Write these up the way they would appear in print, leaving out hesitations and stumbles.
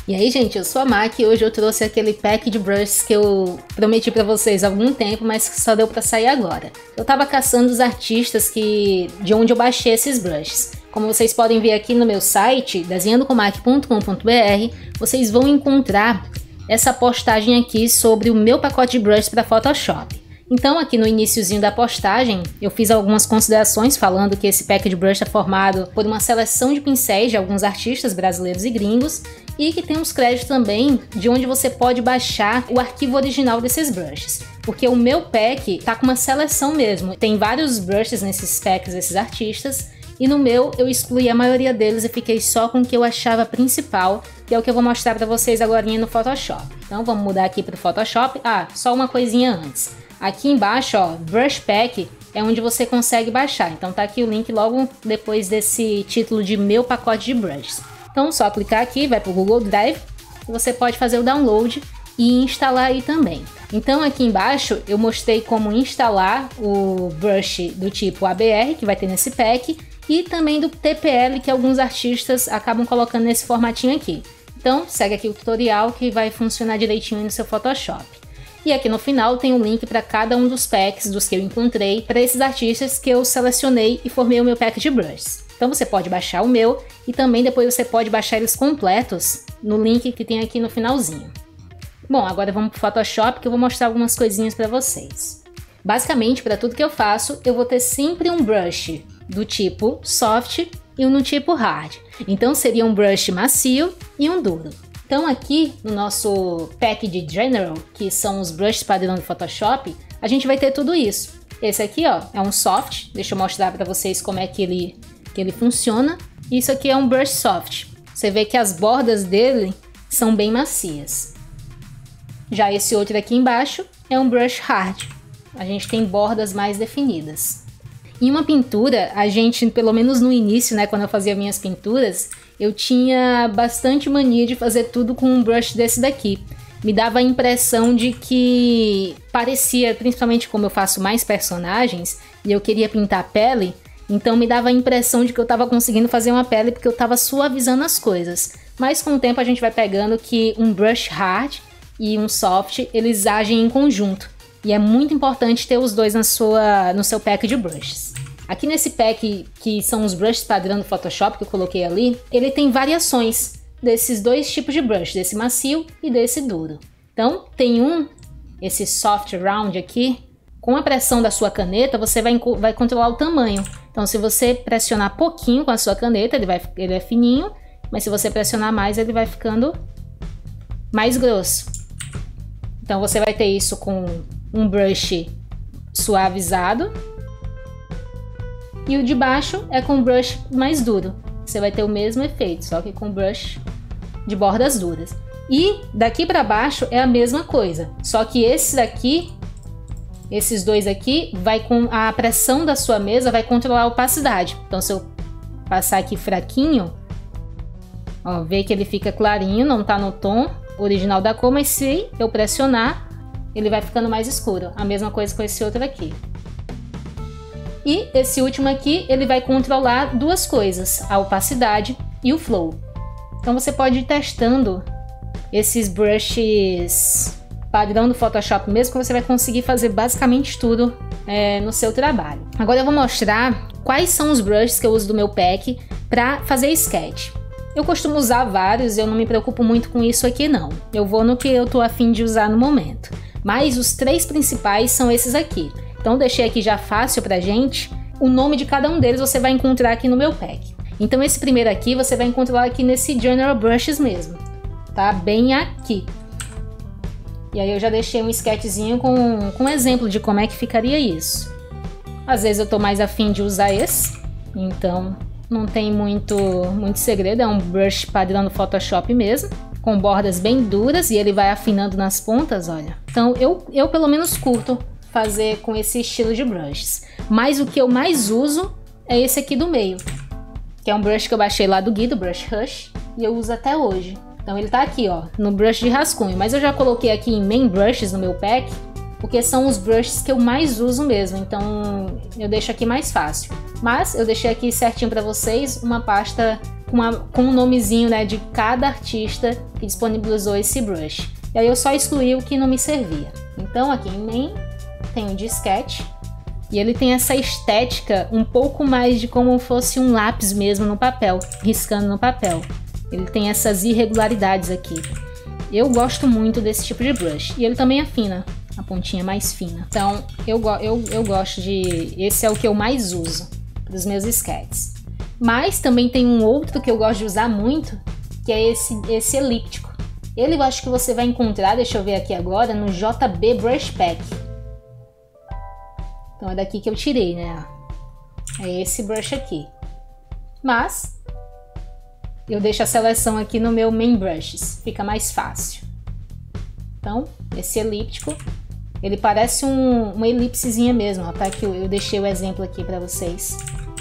E aí, gente, eu sou a Maki e hoje eu trouxe aquele pack de brushes que eu prometi pra vocês há algum tempo, mas que só deu pra sair agora. Eu tava caçando os artistas de onde eu baixei esses brushes. Como vocês podem ver aqui no meu site, desenhandocomaki.com.br, vocês vão encontrar essa postagem aqui sobre o meu pacote de brushes para Photoshop. Então aqui no iniciozinho da postagem eu fiz algumas considerações falando que esse pack de brush é formado por uma seleção de pincéis de alguns artistas brasileiros e gringos e que tem uns créditos também de onde você pode baixar o arquivo original desses brushes. Porque o meu pack tá com uma seleção mesmo, tem vários brushes nesses packs desses artistas e no meu eu excluí a maioria deles e fiquei só com o que eu achava principal, que é o que eu vou mostrar para vocês agora no Photoshop. Então vamos mudar aqui para o Photoshop. Só uma coisinha antes. Aqui embaixo, ó, Brush Pack é onde você consegue baixar. Então tá aqui o link logo depois desse título de meu pacote de brushes. Então só clicar aqui, vai pro Google Drive e você pode fazer o download e instalar aí também. Então aqui embaixo eu mostrei como instalar o brush do tipo ABR que vai ter nesse pack e também do TPL que alguns artistas acabam colocando nesse formatinho aqui. Então segue aqui o tutorial que vai funcionar direitinho no seu Photoshop. E aqui no final tem um link para cada um dos packs dos que eu encontrei para esses artistas que eu selecionei e formei o meu pack de brushes. Então você pode baixar o meu e também depois você pode baixar eles completos no link que tem aqui no finalzinho. Bom, agora vamos para o Photoshop que eu vou mostrar algumas coisinhas para vocês. Basicamente, para tudo que eu faço, eu vou ter sempre um brush do tipo soft e um do tipo hard. Então seria um brush macio e um duro. Então aqui no nosso pack de General, que são os brushes padrão do Photoshop, a gente vai ter tudo isso. Esse aqui, ó, é um soft. Deixa eu mostrar para vocês como é que ele funciona. Isso aqui é um brush soft. Você vê que as bordas dele são bem macias. Já esse outro aqui embaixo é um brush hard. A gente tem bordas mais definidas. Em uma pintura, a gente, pelo menos no início, né, quando eu fazia minhas pinturas, eu tinha bastante mania de fazer tudo com um brush desse daqui. Me dava a impressão de que parecia, principalmente como eu faço mais personagens e eu queria pintar a pele, então me dava a impressão de que eu estava conseguindo fazer uma pele porque eu estava suavizando as coisas. Mas com o tempo a gente vai pegando que um brush hard e um soft, eles agem em conjunto. E é muito importante ter os dois no seu pack de brushes. Aqui nesse pack, que são os brushes padrão do Photoshop que eu coloquei ali, ele tem variações desses dois tipos de brush, desse macio e desse duro. Então, tem esse soft round aqui, com a pressão da sua caneta, você vai controlar o tamanho. Então, se você pressionar pouquinho com a sua caneta, ele é fininho, mas se você pressionar mais, ele vai ficando mais grosso. Então, você vai ter isso com um brush suavizado e o de baixo é com brush mais duro. Você vai ter o mesmo efeito, só que com brush de bordas duras. E daqui para baixo é a mesma coisa, só que esses dois aqui, vai com a pressão da sua mesa vai controlar a opacidade. Então se eu passar aqui fraquinho, ó, vê que ele fica clarinho, não tá no tom original da cor, mas se eu pressionar ele vai ficando mais escuro. A mesma coisa com esse outro aqui. E esse último aqui, ele vai controlar duas coisas, a opacidade e o flow. Então você pode ir testando esses brushes padrão do Photoshop mesmo, que você vai conseguir fazer basicamente tudo no seu trabalho. Agora eu vou mostrar quais são os brushes que eu uso do meu pack para fazer sketch. Eu costumo usar vários, eu não me preocupo muito com isso aqui não. Eu vou no que eu tô a fim de usar no momento. Mas os três principais são esses aqui. Então deixei aqui já fácil pra gente. O nome de cada um deles você vai encontrar aqui no meu pack. Então esse primeiro aqui você vai encontrar aqui nesse General Brushes mesmo. Tá bem aqui. E aí eu já deixei um sketchzinho com um exemplo de como é que ficaria isso. Às vezes eu tô mais afim de usar esse. Então não tem muito segredo. É um brush padrão do Photoshop mesmo, com bordas bem duras e ele vai afinando nas pontas, olha. Então eu pelo menos curto fazer com esse estilo de brushes. Mas o que eu mais uso é esse aqui do meio, que é um brush que eu baixei lá do Guido, Brush Rush, e eu uso até hoje. Então ele tá aqui, ó, no brush de rascunho, mas eu já coloquei aqui em Main Brushes no meu pack, porque são os brushes que eu mais uso mesmo, então eu deixo aqui mais fácil. Mas eu deixei aqui certinho para vocês uma pasta com um nomezinho, né, de cada artista que disponibilizou esse brush. E aí eu só excluí o que não me servia. Então aqui em Main tem o de Sketch. E ele tem essa estética um pouco mais de como fosse um lápis mesmo no papel, riscando no papel. Ele tem essas irregularidades aqui. Eu gosto muito desse tipo de brush. E ele também afina, a pontinha mais fina. Então eu gosto de... Esse é o que eu mais uso para os meus sketches. Mas também tem um outro que eu gosto de usar muito, que é esse elíptico. Ele eu acho que você vai encontrar, deixa eu ver aqui agora, no JB Brush Pack. Então é daqui que eu tirei, né? É esse brush aqui. Mas eu deixo a seleção aqui no meu Main Brushes, fica mais fácil. Então, esse elíptico, ele parece uma elipsezinha mesmo, ó, tá? Que eu deixei o exemplo aqui para vocês.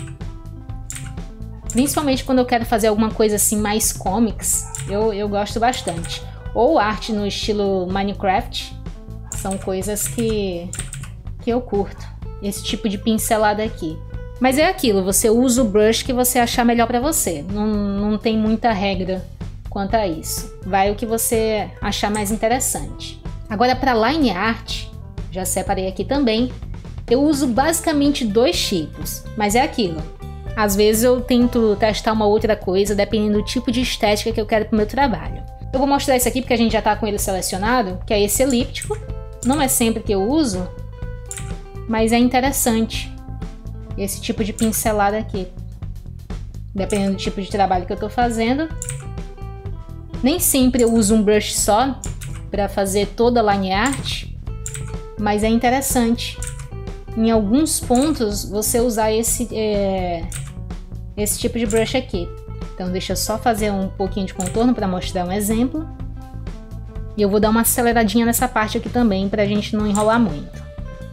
Principalmente quando eu quero fazer alguma coisa assim mais comics, eu gosto bastante. Ou arte no estilo Minecraft, são coisas que eu curto. Esse tipo de pincelada aqui. Mas é aquilo, você usa o brush que você achar melhor para você. Não tem muita regra quanto a isso. Vai o que você achar mais interessante. Agora para line art, já separei aqui também, eu uso basicamente 2 tipos. Mas é aquilo. Às vezes eu tento testar uma outra coisa, dependendo do tipo de estética que eu quero pro meu trabalho. Eu vou mostrar esse aqui porque a gente já tá com ele selecionado, que é esse elíptico. Não é sempre que eu uso, mas é interessante esse tipo de pincelada aqui. Dependendo do tipo de trabalho que eu tô fazendo. Nem sempre eu uso um brush só para fazer toda a line art, mas é interessante em alguns pontos você usar esse tipo de brush aqui. Então deixa eu só fazer um pouquinho de contorno para mostrar um exemplo. E eu vou dar uma aceleradinha nessa parte aqui também pra gente não enrolar muito.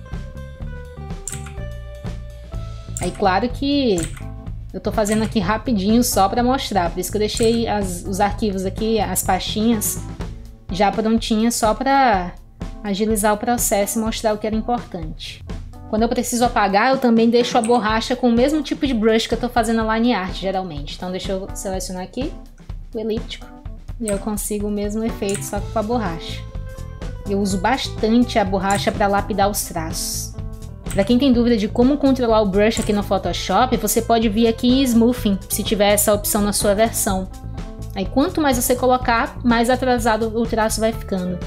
Aí claro que eu tô fazendo aqui rapidinho só para mostrar, por isso que eu deixei os arquivos aqui, as pastinhas, já prontinhas só para agilizar o processo e mostrar o que era importante. Quando eu preciso apagar, eu também deixo a borracha com o mesmo tipo de brush que eu tô fazendo a line art, geralmente. Então deixa eu selecionar aqui o elíptico e eu consigo o mesmo efeito só que com a borracha. Eu uso bastante a borracha para lapidar os traços. Para quem tem dúvida de como controlar o brush aqui no Photoshop, você pode vir aqui em Smoothing, se tiver essa opção na sua versão. Aí quanto mais você colocar, mais atrasado o traço vai ficando.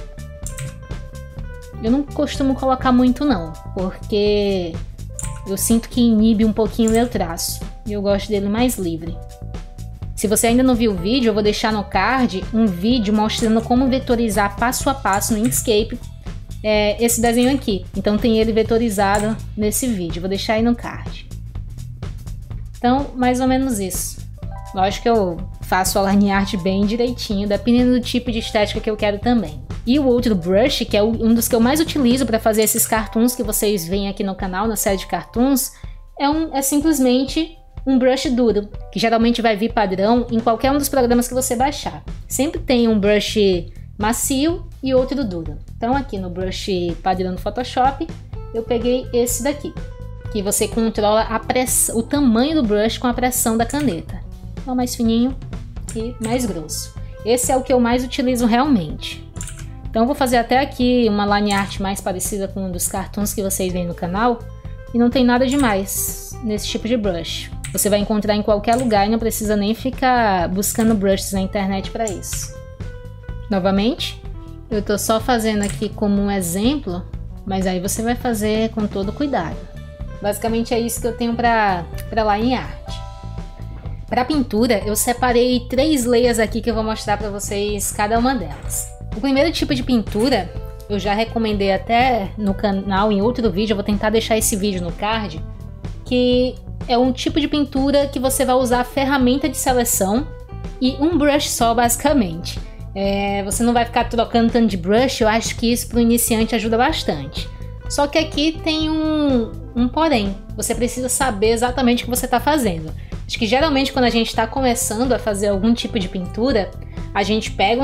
Eu não costumo colocar muito não, porque eu sinto que inibe um pouquinho o meu traço. E eu gosto dele mais livre. Se você ainda não viu o vídeo, eu vou deixar no card um vídeo mostrando como vetorizar passo a passo no Inkscape esse desenho aqui. Então tem ele vetorizado nesse vídeo, vou deixar aí no card. Então, mais ou menos isso. Lógico que eu faço a line art bem direitinho, dependendo do tipo de estética que eu quero também. E o outro brush, que é um dos que eu mais utilizo para fazer esses cartoons que vocês veem aqui no canal, na série de cartoons, é simplesmente um brush duro, que geralmente vai vir padrão em qualquer um dos programas que você baixar. Sempre tem um brush macio e outro duro. Então aqui no brush padrão do Photoshop, eu peguei esse daqui, que você controla o tamanho do brush com a pressão da caneta. Então mais fininho e mais grosso. Esse é o que eu mais utilizo realmente. Então eu vou fazer até aqui uma line art mais parecida com um dos cartoons que vocês veem no canal. E não tem nada demais nesse tipo de brush. Você vai encontrar em qualquer lugar e não precisa nem ficar buscando brushes na internet para isso. Novamente, eu tô só fazendo aqui como um exemplo, mas aí você vai fazer com todo cuidado. Basicamente é isso que eu tenho para line art. Para pintura, eu separei 3 layers aqui que eu vou mostrar para vocês cada uma delas. O primeiro tipo de pintura, eu já recomendei até no canal em outro vídeo, eu vou tentar deixar esse vídeo no card, que é um tipo de pintura que você vai usar a ferramenta de seleção e um brush só, basicamente. Você não vai ficar trocando tanto de brush, eu acho que isso para o iniciante ajuda bastante. Só que aqui tem um porém, você precisa saber exatamente o que você está fazendo. Acho que geralmente quando a gente está começando a fazer algum tipo de pintura, a gente pega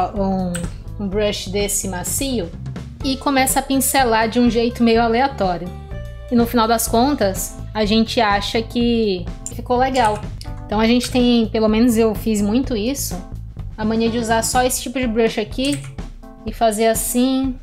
um brush desse macio e começa a pincelar de um jeito meio aleatório. E no final das contas, a gente acha que ficou legal. Então a gente tem, pelo menos eu fiz muito isso, a mania de usar só esse tipo de brush aqui e fazer assim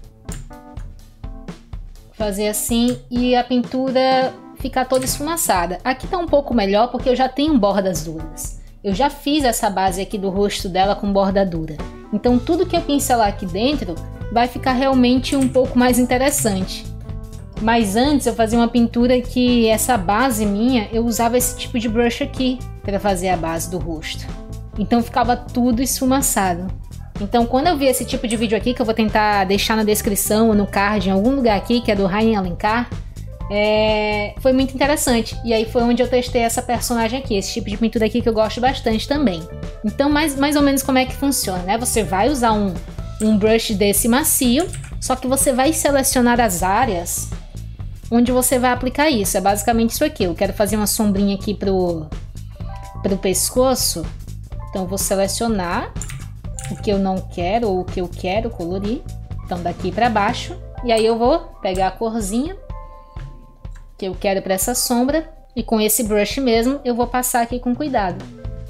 e a pintura ficar toda esfumaçada. Aqui tá um pouco melhor porque eu já tenho bordas duras. Eu já fiz essa base aqui do rosto dela com borda dura. Então tudo que eu pincelar aqui dentro vai ficar realmente um pouco mais interessante. Mas antes eu fazia uma pintura que essa base minha, eu usava esse tipo de brush aqui para fazer a base do rosto. Então ficava tudo esfumaçado. Então quando eu vi esse tipo de vídeo aqui, que eu vou tentar deixar na descrição ou no card, em algum lugar aqui, que é do Ryan Alencar, foi muito interessante. E aí foi onde eu testei essa personagem aqui, esse tipo de pintura aqui que eu gosto bastante também. Então mais ou menos como é que funciona, né? Você vai usar um brush desse macio, só que você vai selecionar as áreas onde você vai aplicar isso. É basicamente isso aqui. Eu quero fazer uma sombrinha aqui pro pescoço. Então eu vou selecionar o que eu não quero ou o que eu quero colorir. Então daqui para baixo. E aí eu vou pegar a corzinha que eu quero para essa sombra. E com esse brush mesmo eu vou passar aqui com cuidado.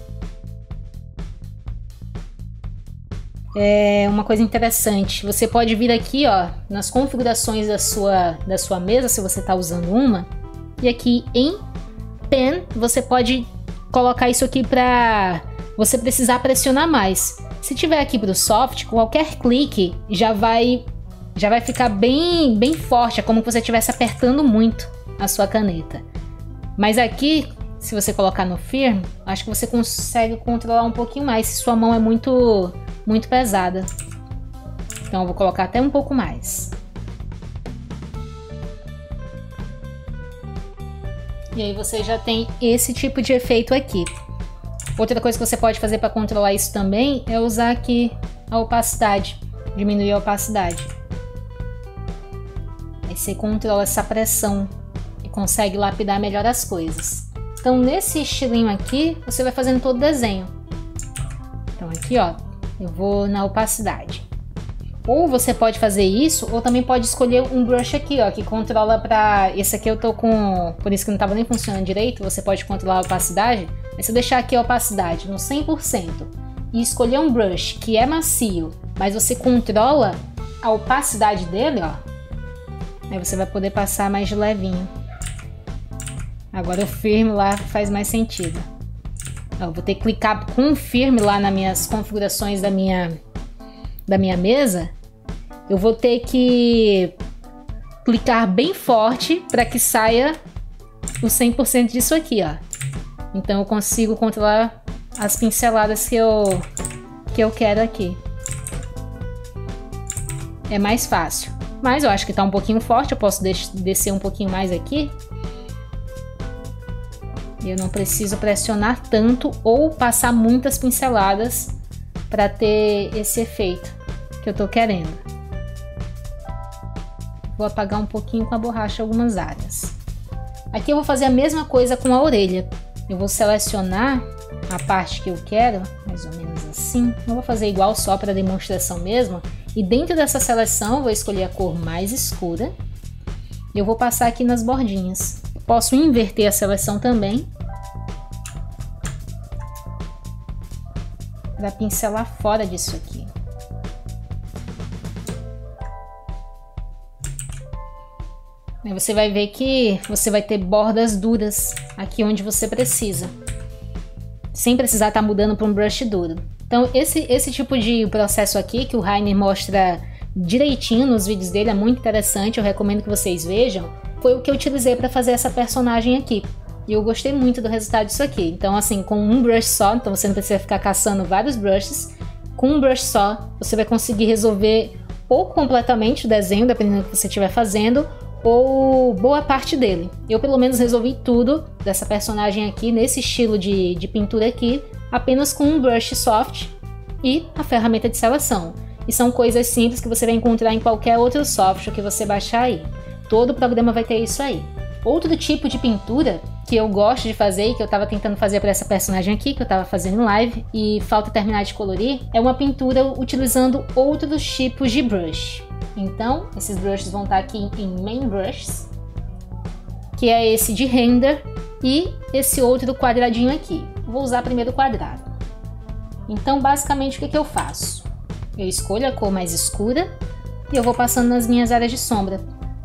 Uma coisa interessante, você pode vir aqui, ó, nas configurações da sua mesa, se você está usando uma, e aqui em Pen, você pode colocar isso aqui para você precisar pressionar mais. Se tiver aqui para o Soft, qualquer clique já vai ficar bem forte, é como se você estivesse apertando muito a sua caneta. Mas aqui, se você colocar no Firm, acho que você consegue controlar um pouquinho mais, se sua mão é muito pesada. Então eu vou colocar até um pouco mais. E aí você já tem esse tipo de efeito aqui. Outra coisa que você pode fazer para controlar isso também é usar aqui a opacidade, diminuir a opacidade. Aí você controla essa pressão e consegue lapidar melhor as coisas. Então nesse estilinho aqui, você vai fazendo todo o desenho. Então aqui, ó, eu vou na opacidade. Ou você pode fazer isso, ou também pode escolher um brush aqui, ó, que controla para... Esse aqui eu tô com... Por isso que não tava nem funcionando direito, você pode controlar a opacidade. Mas se eu deixar aqui a opacidade no 100% e escolher um brush que é macio, mas você controla a opacidade dele, ó, aí você vai poder passar mais de levinho. Agora o firme lá faz mais sentido. Eu vou ter que clicar com o firme lá nas minhas configurações da minha mesa. Eu vou ter que clicar bem forte para que saia o 100% disso aqui, ó. Então eu consigo controlar as pinceladas que eu quero aqui. É mais fácil. Mas eu acho que tá um pouquinho forte, eu posso descer um pouquinho mais aqui. Eu não preciso pressionar tanto ou passar muitas pinceladas para ter esse efeito que eu tô querendo. Vou apagar um pouquinho com a borracha algumas áreas. Aqui eu vou fazer a mesma coisa com a orelha. Eu vou selecionar a parte que eu quero, mais ou menos assim. Não vou fazer igual só para demonstração mesmo. E dentro dessa seleção eu vou escolher a cor mais escura. E eu vou passar aqui nas bordinhas. Posso inverter a seleção também, para pincelar fora disso aqui. Aí você vai ver que você vai ter bordas duras aqui onde você precisa, sem precisar estar mudando para um brush duro. Então esse tipo de processo aqui que o Rainer mostra direitinho nos vídeos dele é muito interessante, eu recomendo que vocês vejam. Foi o que eu utilizei para fazer essa personagem aqui. E eu gostei muito do resultado disso aqui. Então assim, com um brush só, então você não precisa ficar caçando vários brushes. Com um brush só, você vai conseguir resolver ou completamente o desenho, dependendo do que você estiver fazendo, ou boa parte dele. Eu pelo menos resolvi tudo dessa personagem aqui, nesse estilo de pintura aqui, apenas com um brush soft e a ferramenta de seleção. E são coisas simples que você vai encontrar em qualquer outro software que você baixar aí. Todo o programa vai ter isso aí. Outro tipo de pintura que eu gosto de fazer e que eu estava tentando fazer para essa personagem aqui, que eu estava fazendo em live e falta terminar de colorir, é uma pintura utilizando outros tipos de brush. Então, esses brushes vão estar aqui em Main Brushes, que é esse de Render, e esse outro quadradinho aqui. vou usar primeiro o quadrado. Então, basicamente, o que eu faço? Eu escolho a cor mais escura e eu vou passando nas minhas áreas de sombra.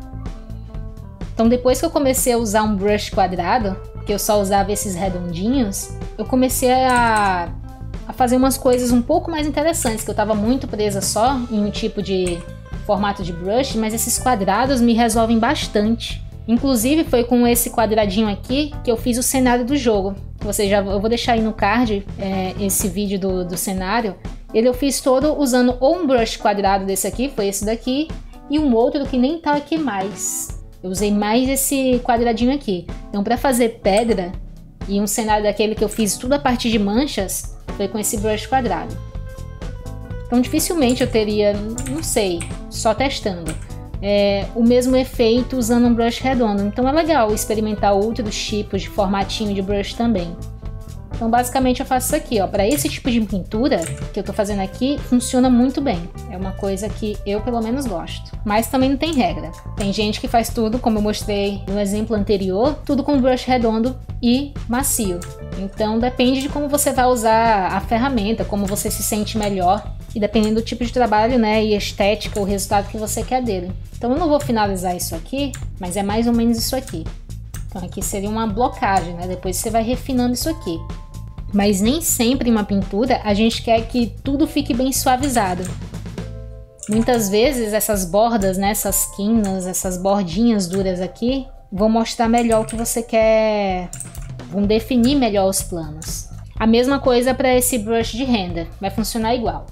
Então, depois que eu comecei a usar um brush quadrado, que eu só usava esses redondinhos, eu comecei a fazer umas coisas um pouco mais interessantes, que eu estava muito presa só em um tipo de formato de brush, mas esses quadrados me resolvem bastante. Inclusive, foi com esse quadradinho aqui que eu fiz o cenário do jogo. Eu vou deixar aí no card esse vídeo do cenário. Ele eu fiz todo usando ou um brush quadrado desse aqui, foi esse daqui, e um outro que nem tá aqui mais. Eu usei mais esse quadradinho aqui. Então, para fazer pedra e um cenário daquele que eu fiz tudo a partir de manchas, foi com esse brush quadrado. Então, dificilmente eu teria, não sei, só testando, o mesmo efeito usando um brush redondo. Então, é legal experimentar outros tipos de formatinho de brush também. Então, basicamente, eu faço isso aqui, ó. Para esse tipo de pintura que eu tô fazendo aqui, funciona muito bem. É uma coisa que eu, pelo menos, gosto. Mas também não tem regra. Tem gente que faz tudo, como eu mostrei no exemplo anterior, tudo com brush redondo e macio. Então, depende de como você vai usar a ferramenta, como você se sente melhor. E dependendo do tipo de trabalho, né, e estética, o resultado que você quer dele. Então, eu não vou finalizar isso aqui, mas é mais ou menos isso aqui. Então, aqui seria uma blocagem, né? Depois você vai refinando isso aqui. Mas nem sempre em uma pintura a gente quer que tudo fique bem suavizado. Muitas vezes essas bordas, né, essas quinas, essas bordinhas duras aqui, vão mostrar melhor o que você quer, vão definir melhor os planos. A mesma coisa para esse brush de render, vai funcionar igual.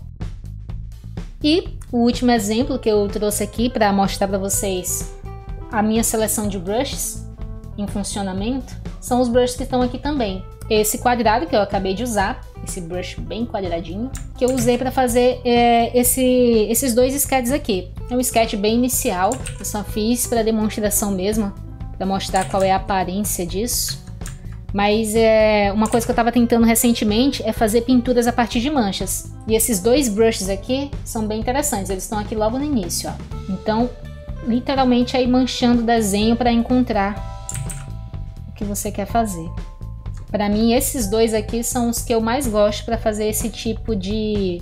E o último exemplo que eu trouxe aqui para mostrar para vocês a minha seleção de brushes em funcionamento, são os brushes que estão aqui também. Esse quadrado que eu acabei de usar, esse brush bem quadradinho, que eu usei para fazer esses dois sketches aqui. É um sketch bem inicial, eu só fiz para demonstração mesmo, para mostrar qual é a aparência disso. Mas uma coisa que eu estava tentando recentemente é fazer pinturas a partir de manchas. E esses dois brushes aqui são bem interessantes, eles estão aqui logo no início, ó. Então, literalmente aí manchando o desenho para encontrar o que você quer fazer. Para mim, esses dois aqui são os que eu mais gosto para fazer esse tipo de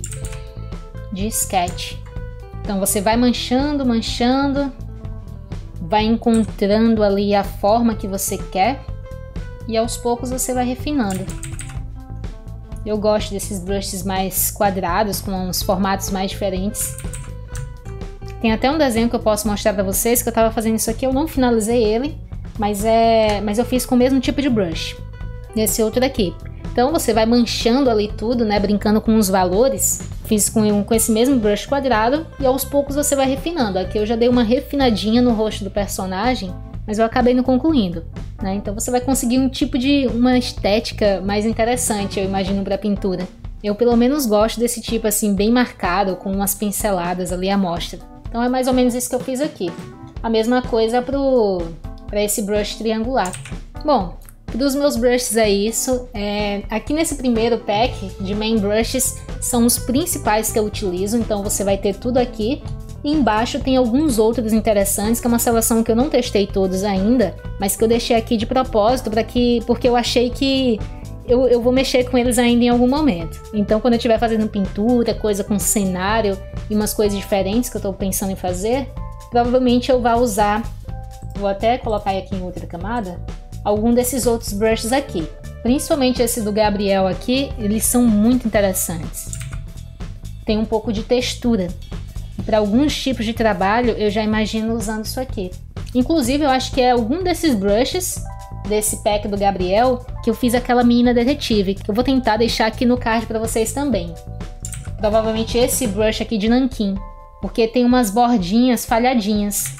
sketch. Então, você vai manchando, vai encontrando ali a forma que você quer e aos poucos você vai refinando. Eu gosto desses brushes mais quadrados, com uns formatos mais diferentes. Tem até um desenho que eu posso mostrar para vocês, que eu estava fazendo isso aqui, eu não finalizei ele, mas eu fiz com o mesmo tipo de brush. Esse outro daqui. Então você vai manchando ali tudo, né, brincando com os valores. Fiz com esse mesmo brush quadrado e aos poucos você vai refinando. Aqui eu já dei uma refinadinha no rosto do personagem, mas eu acabei não concluindo, né? Então você vai conseguir uma estética mais interessante, eu imagino, para pintura. Eu pelo menos gosto desse tipo assim, bem marcado, com umas pinceladas ali à mostra. Então é mais ou menos isso que eu fiz aqui. A mesma coisa para esse brush triangular. Bom, dos meus brushes é isso. Aqui nesse primeiro pack de main brushes são os principais que eu utilizo, então você vai ter tudo aqui. E embaixo tem alguns outros interessantes, que é uma seleção que eu não testei todos ainda, mas que eu deixei aqui de propósito porque eu achei que eu vou mexer com eles ainda em algum momento. Então quando eu estiver fazendo pintura, coisa com cenário e umas coisas diferentes que eu estou pensando em fazer, provavelmente eu vou usar, vou até colocar aqui em outra camada, algum desses outros brushes aqui. Principalmente esse do Gabriel aqui, eles são muito interessantes. Tem um pouco de textura. Para alguns tipos de trabalho, eu já imagino usando isso aqui. Inclusive, eu acho que é algum desses brushes, desse pack do Gabriel, que eu fiz aquela menina detetive, que eu vou tentar deixar aqui no card para vocês também. Provavelmente esse brush aqui de nanquim, porque tem umas bordinhas falhadinhas.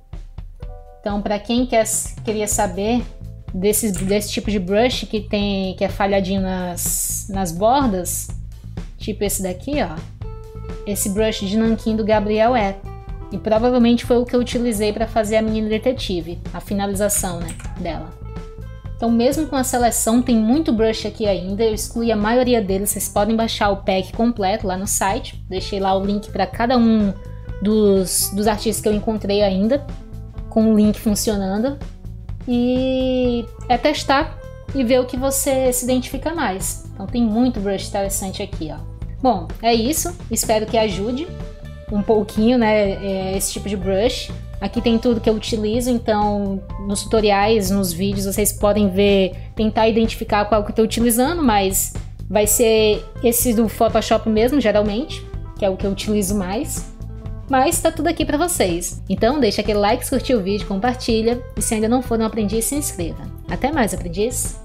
Então, para quem queria saber desse tipo de brush que é falhadinho nas bordas, tipo esse daqui, ó. Esse brush de nanquim do Gabriel e provavelmente foi o que eu utilizei para fazer a menina detetive, a finalização, né, dela. Então, mesmo com a seleção, tem muito brush aqui ainda, eu excluí a maioria deles. Vocês podem baixar o pack completo lá no site, deixei lá o link para cada um dos artistas que eu encontrei ainda, com o link funcionando. E é testar e ver o que você se identifica mais. Então tem muito brush interessante aqui, ó. Bom, é isso. Espero que ajude um pouquinho, né, esse tipo de brush. Aqui tem tudo que eu utilizo, então nos tutoriais, nos vídeos, vocês podem ver, tentar identificar qual que eu tô utilizando, mas vai ser esse do Photoshop mesmo, geralmente, que é o que eu utilizo mais. Mas tá tudo aqui pra vocês. Então deixa aquele like, se curtiu o vídeo, compartilha. E se ainda não for um aprendiz, se inscreva. Até mais, aprendiz!